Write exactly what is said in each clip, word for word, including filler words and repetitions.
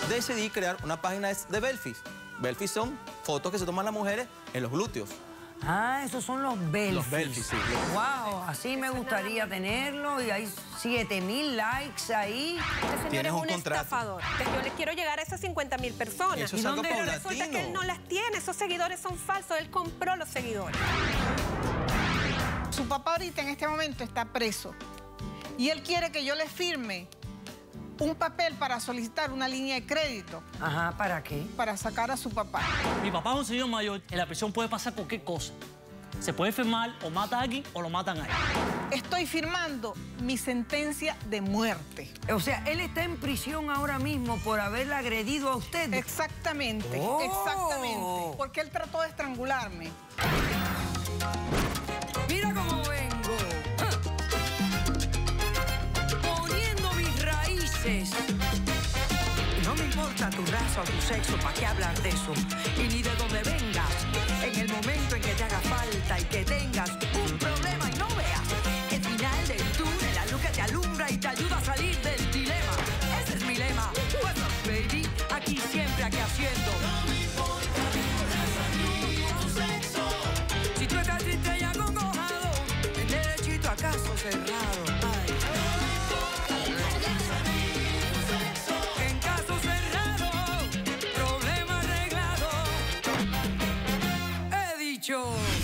decidí crear una página de Belfis. Belfis son fotos que se toman las mujeres en los glúteos. Ah, esos son los Belfis. Los Belfis, sí. Wow, así me gustaría tenerlo y hay siete mil likes ahí. Este señor Tienes es un un contrato. estafador. Yo les quiero llegar a esas cincuenta mil personas. Eso ¿Y es algo dónde? Pero paulatino. resulta que él no las tiene. Esos seguidores son falsos. Él compró los seguidores. Su papá ahorita en este momento está preso y él quiere que yo le firme un papel para solicitar una línea de crédito Ajá, ¿para qué? para sacar a su papá. Mi papá es un señor mayor, en la prisión puede pasar cualquier cosa. Se puede firmar o mata a alguien o lo matan a él. Estoy firmando mi sentencia de muerte. O sea, él está en prisión ahora mismo por haberla agredido a usted. Exactamente, Oh. exactamente. Porque él trató de estrangularme. Mira cómo vengo. ¡Ja! Poniendo mis raíces. No me importa tu raza o tu sexo, ¿para qué hablar de eso? Y ni de dónde vengas. En el momento en que te haga falta y que tengas un problema y no veas el final del túnel, la luz que te alumbra y te ayuda a salir del dilema. Ese es mi lema. What's up, baby? Aquí siempre, aquí haciendo. No me importa tu sexo. Si tú estás triste y acongojado, el derechito a caso cerrado. Ay. En caso cerrado, problema arreglado. He dicho.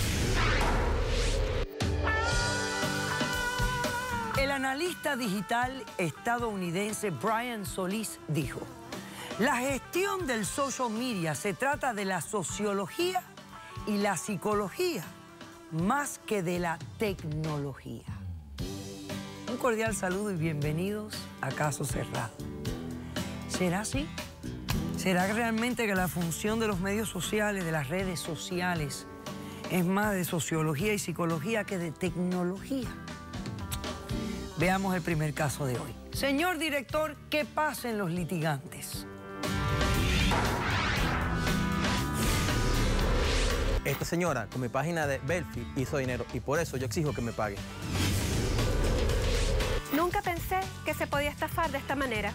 El analista digital estadounidense Brian Solis dijo: la gestión del social media se trata de la sociología y la psicología más que de la tecnología. Un cordial saludo y bienvenidos a Caso Cerrado. ¿Será así? ¿Será realmente que la función de los medios sociales, de las redes sociales, es más de sociología y psicología que de tecnología? Veamos el primer caso de hoy. Señor director, ¿qué pasa en los litigantes? Esta señora, con mi página de Belfis, hizo dinero y por eso yo exijo que me pague. Nunca pensé que se podía estafar de esta manera.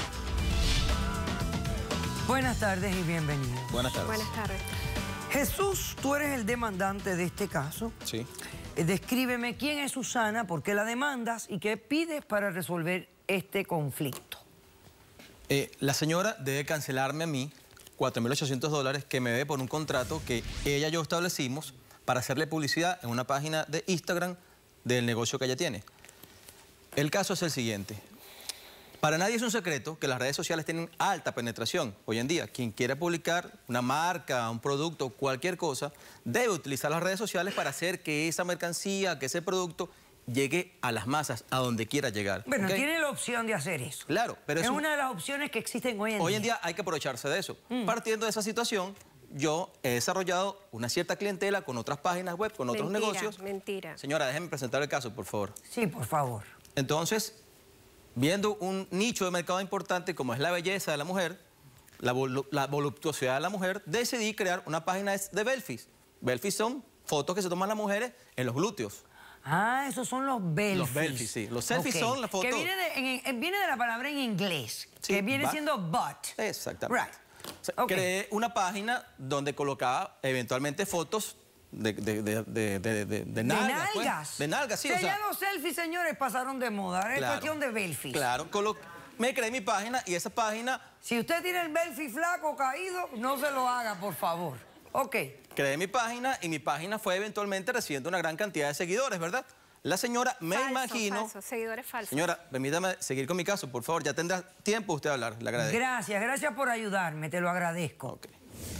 Buenas tardes y bienvenidos. Buenas tardes. Buenas tardes. Jesús, tú eres el demandante de este caso. Sí. Eh, Descríbeme quién es Susana, por qué la demandas y qué pides para resolver este conflicto. Eh, la señora debe cancelarme a mí cuatro mil ochocientos dólares que me debe por un contrato que ella y yo establecimos para hacerle publicidad en una página de Instagram del negocio que ella tiene. El caso es el siguiente. Para nadie es un secreto que las redes sociales tienen alta penetración hoy en día. Quien quiera publicar una marca, un producto, cualquier cosa, debe utilizar las redes sociales para hacer que esa mercancía, que ese producto llegue a las masas, a donde quiera llegar. Bueno, ¿Okay? tiene la opción de hacer eso. Claro, pero es, es un... una de las opciones que existen hoy en Hoy día. en día hay que aprovecharse de eso. Mm. Partiendo de esa situación, yo he desarrollado una cierta clientela con otras páginas web, con otros Mentira, negocios. mentira. Señora, déjeme presentar el caso, por favor. Sí, por favor. Entonces, viendo un nicho de mercado importante como es la belleza de la mujer, la, volu la voluptuosidad de la mujer, decidí crear una página de Belfis. Belfis son fotos que se toman las mujeres en los glúteos. Ah, esos son los Belfis. Los Belfis, sí. Los selfies Ok. son las fotos... Que viene de, en- viene de la palabra en inglés, Sí, que viene va. siendo but. Exactamente. Right. O sea, Ok. Creé una página donde colocaba eventualmente fotos de, de, de, de, de, de, de nalgas. pues. nalgas. De nalgas, sí. O O sea, sea, ya los selfies, señores, pasaron de moda. Es claro, cuestión de Belfis. Claro, colo- me creé mi página y esa página Si usted tiene el Belfis flaco caído, no se lo haga, por favor. Ok. creé mi página y mi página fue eventualmente recibiendo una gran cantidad de seguidores, ¿verdad? La señora, me Falso, imagino... falso, seguidores falsos. Señora, permítame seguir con mi caso, por favor. Ya tendrá tiempo usted a hablar, le agradezco. Gracias, gracias por ayudarme, te lo agradezco. Ok.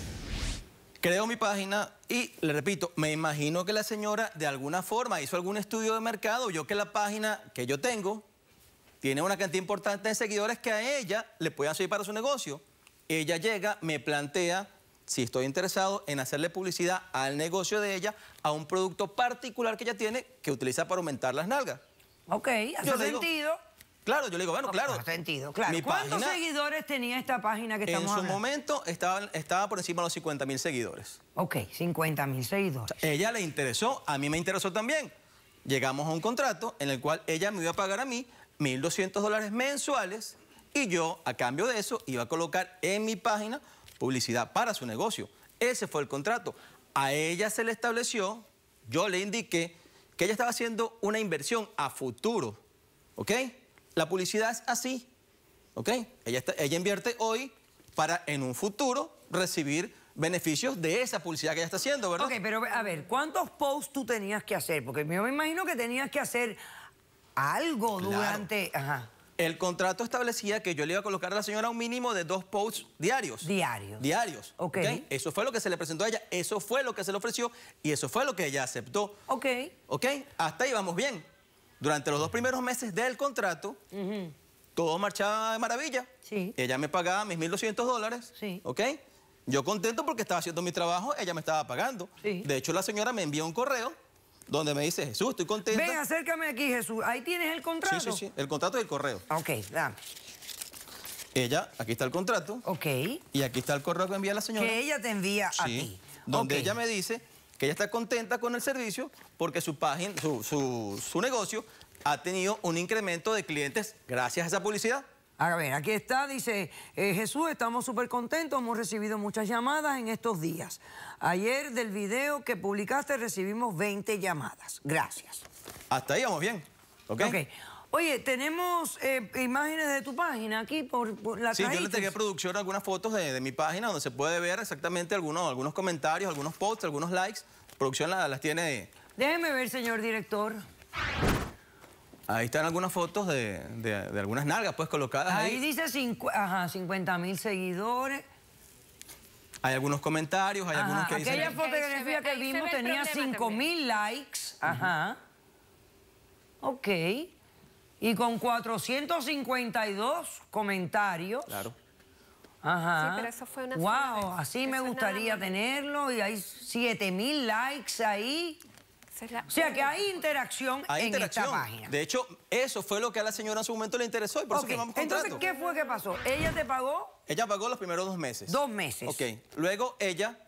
Creo mi página y, le repito, me imagino que la señora de alguna forma hizo algún estudio de mercado, vio que la página que yo tengo tiene una cantidad importante de seguidores que a ella le puedan servir para su negocio. Ella llega, me plantea si estoy interesado en hacerle publicidad al negocio de ella, a un producto particular que ella tiene que utiliza para aumentar las nalgas. Ok, hace Yo le digo, sentido. Claro, yo le digo, bueno, claro. Hace sentido, claro. Mi ¿Cuántos página, seguidores tenía esta página que en estamos su hablando? momento estaba, estaba por encima de los cincuenta mil seguidores. Ok, cincuenta mil seguidores. Ella le interesó, a mí me interesó también. Llegamos a un contrato en el cual ella me iba a pagar a mí mil doscientos dólares mensuales y yo, a cambio de eso, iba a colocar en mi página publicidad para su negocio. Ese fue el contrato. A ella se le estableció, yo le indiqué que ella estaba haciendo una inversión a futuro, ¿ok? La publicidad es así, ¿ok? Ella, está, ella invierte hoy para en un futuro recibir beneficios de esa publicidad que ella está haciendo, ¿verdad? Ok, pero a ver, ¿cuántos posts tú tenías que hacer? Porque yo me imagino que tenías que hacer algo Claro. durante... Ajá. El contrato establecía que yo le iba a colocar a la señora un mínimo de dos posts diarios. Diarios. Diarios. Ok. ¿Ok? Eso fue lo que se le presentó a ella, eso fue lo que se le ofreció y eso fue lo que ella aceptó. Ok. ¿Ok? Hasta ahí vamos bien. Durante los dos primeros meses del contrato, uh-huh. todo marchaba de maravilla. Sí. Ella me pagaba mis mil doscientos dólares. Sí. ¿Ok? Yo contento porque estaba haciendo mi trabajo, ella me estaba pagando. Sí. De hecho, la señora me envió un correo donde me dice, Jesús, estoy contenta. Ven, acércame aquí, Jesús. Ahí tienes el contrato. Sí, sí, sí. El contrato y el correo. Ok, dame. Ella, aquí está el contrato. Ok. Y aquí está el correo que envía la señora. Que ella te envía a Sí, ti. donde Ok. ella me dice que ella está contenta con el servicio porque su página, su, su, su negocio ha tenido un incremento de clientes gracias a esa publicidad. A ver, aquí está, dice, eh, Jesús, estamos súper contentos, hemos recibido muchas llamadas en estos días. Ayer del video que publicaste recibimos veinte llamadas. Gracias. Hasta ahí vamos bien, ¿ok? Ok. Oye, tenemos eh, imágenes de tu página aquí por, por la Sí, yo le trajiste. entregué a producción algunas fotos de, de mi página donde se puede ver exactamente algunos, algunos comentarios, algunos posts, algunos likes. Producción la- las tiene... Déjeme ver, señor director. Ahí están algunas fotos de, de- de algunas nalgas pues colocadas ahí. Ahí dice cincu- ajá, cincuenta mil seguidores. Hay algunos comentarios, hay Ajá, algunos que dicen... aquella Ahí se fotografía ve- que ahí se vimos ve el tenía problema cinco mil likes. Ajá. Ok. Y con cuatrocientos cincuenta y dos comentarios. Claro. Ajá. Sí, pero eso fue una Wow, sola vez. así Eso me es nada gustaría más. tenerlo. Y hay siete mil likes ahí. Esa es la- O sea que hay interacción Hay en interacción. esta página. De hecho, eso fue lo que a la señora en su momento le interesó y por Ok, eso firmamos entonces, contrato. ¿qué fue que pasó? ¿Ella te pagó? Ella pagó los primeros dos meses. Dos meses. Ok. Luego ella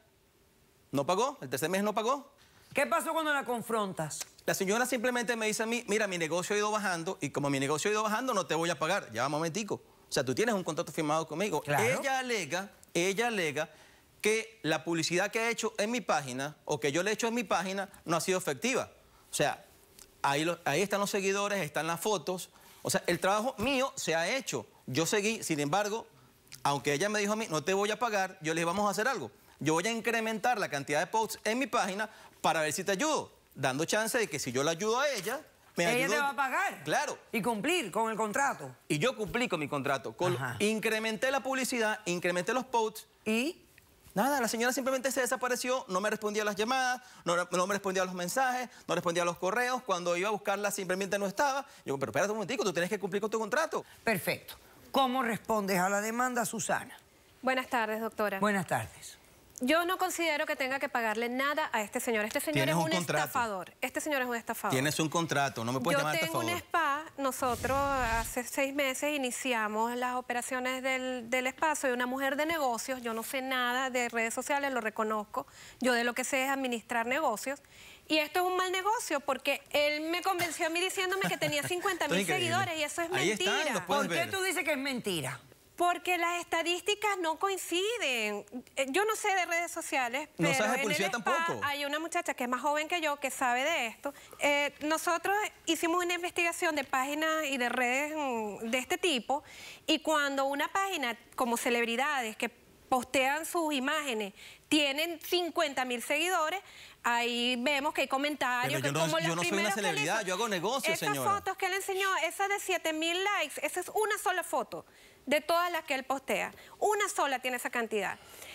no pagó, el tercer mes no pagó. ¿Qué pasó cuando la confrontas? La señora simplemente me dice a mí, mira, mi negocio ha ido bajando y como mi negocio ha ido bajando no te voy a pagar. Ya, un momentico. O sea, tú tienes un contrato firmado conmigo. Claro. Ella alega, ella alega que la publicidad que ha hecho en mi página o que yo le he hecho en mi página no ha sido efectiva. O sea, ahí, lo- ahí están los seguidores, están las fotos. O sea, el trabajo mío se ha hecho. Yo seguí, sin embargo, aunque ella me dijo a mí, no te voy a pagar, yo le dije, vamos a hacer algo. Yo voy a incrementar la cantidad de posts en mi página para ver si te ayudo, dando chance de que si yo la ayudo a ella, me Ella ayudo. te va a pagar. Claro. Y cumplir con el contrato. Y yo cumplí con mi contrato. Con- Ajá. incrementé la publicidad, incrementé los posts. Y Nada, la señora simplemente se desapareció, no me respondía a las llamadas, no, no me respondía a los mensajes, no respondía a los correos. Cuando iba a buscarla simplemente no estaba. Yo, pero espérate un momentico, tú tienes que cumplir con tu contrato. perfecto. ¿Cómo respondes a la demanda, Susana? Buenas tardes, doctora. Buenas tardes. Yo no considero que tenga que pagarle nada a este señor. Este señor Tienes es un un, contrato. estafador. Este señor es un estafador. Tienes un contrato, no me puedes Yo llamar tengo un estafador. spa. Nosotros hace seis meses iniciamos las operaciones del, del spa. Soy una mujer de negocios. Yo no sé nada de redes sociales, lo reconozco. Yo de lo que sé es administrar negocios. Y esto es un mal negocio porque él me convenció a mí diciéndome que tenía cincuenta Esto mil es increíble. seguidores y eso es Ahí está, mentira. lo puedes ¿Por qué ver. tú dices que es mentira? Porque las estadísticas no coinciden. Eh, Yo no sé de redes sociales, No pero sabes de en publicidad el spa tampoco. hay una muchacha que es más joven que yo que sabe de esto. Eh, nosotros hicimos una investigación de páginas y de redes mm, de este tipo y cuando una página como celebridades que postean sus imágenes tienen cincuenta mil seguidores, ahí vemos que hay comentarios. Pero yo que no- como yo los no soy una primeros que él celebridad, hizo. yo hago negocios, Esas señora. fotos que él enseñó, esa de siete mil likes, esa es una sola foto de todas las que él postea. Una sola tiene esa cantidad.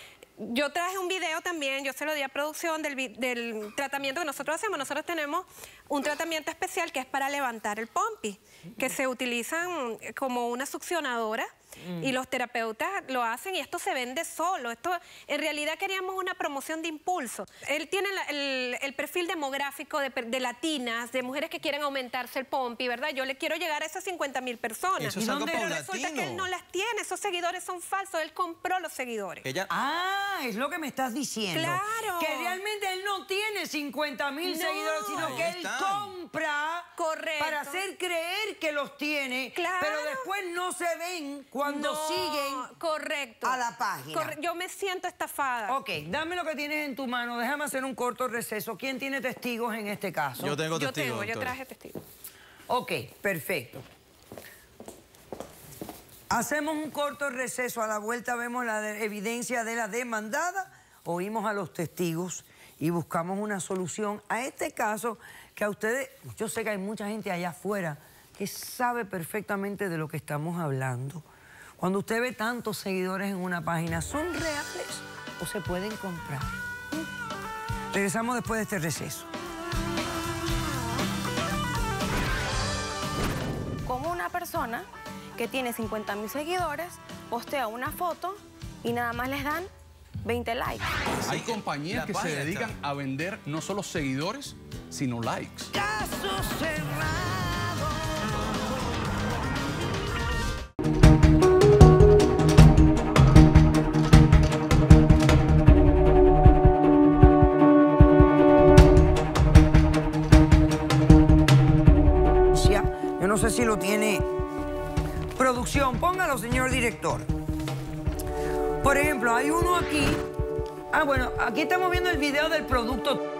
Yo traje un video también, yo se lo di a producción del, vi- del tratamiento que nosotros hacemos. Nosotros tenemos un tratamiento especial que es para levantar el pompi, que se utilizan como una succionadora y los terapeutas lo hacen y esto se vende solo. Esto, en realidad queríamos una promoción de impulso. Él tiene la- el, el perfil demográfico de, per- de latinas, de mujeres que quieren aumentarse el pompi, ¿verdad? Yo le quiero llegar a esas cincuenta mil personas. Eso es algo Pero resulta que paulatino. él no las tiene, esos seguidores son falsos, él compró los seguidores. Ella, Ah, es lo que me estás diciendo. Claro. Que realmente él no tiene cincuenta mil No. seguidores, sino Ahí que él están. compra Correcto. para hacer creer que los tiene, Claro. pero después no se ven cuando cuando No, siguen correcto. a la página. Corre- yo me siento estafada. Ok, dame lo que tienes en tu mano. Déjame hacer un corto receso. ¿Quién tiene testigos en este caso? Yo tengo Yo testigo, tengo, yo doctora. traje testigos. Ok, perfecto. Hacemos un corto receso. A la vuelta vemos la de- evidencia de la demandada, oímos a los testigos y buscamos una solución a este caso que a ustedes... Yo sé que hay mucha gente allá afuera que sabe perfectamente de lo que estamos hablando. Cuando usted ve tantos seguidores en una página, ¿son reales o se pueden comprar? ¿Mm? Regresamos después de este receso. Como una persona que tiene cincuenta mil seguidores postea una foto y nada más les dan veinte likes. Hay compañías la que se página dedican está- a vender no solo seguidores, sino likes. Caso cerrado. Yo no sé si lo tiene producción. Póngalo, señor director. Por ejemplo, hay uno aquí. Ah, bueno, aquí estamos viendo el video del producto.